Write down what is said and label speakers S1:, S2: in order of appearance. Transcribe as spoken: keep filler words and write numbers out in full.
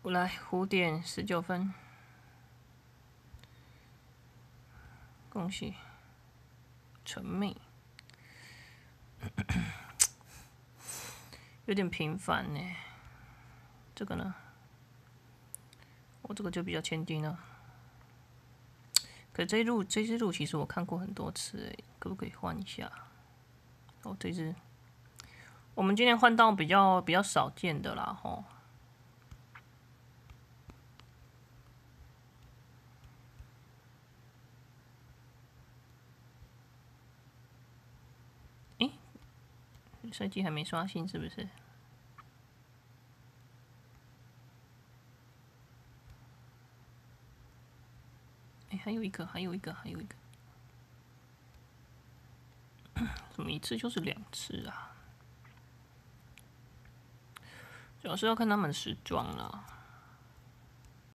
S1: 来五点十九分，恭喜陈妹，有点频繁呢。这个呢，我这个就比较坚定了。可这一路这支路其实我看过很多次，哎，可不可以换一下？哦，这支我们今天换到比较比较少见的啦，吼。诶，设计还没刷新是不是？哎，还有一个，还有一个，还有一个，怎么一次就是两次啊？主要是要看他们时装啦。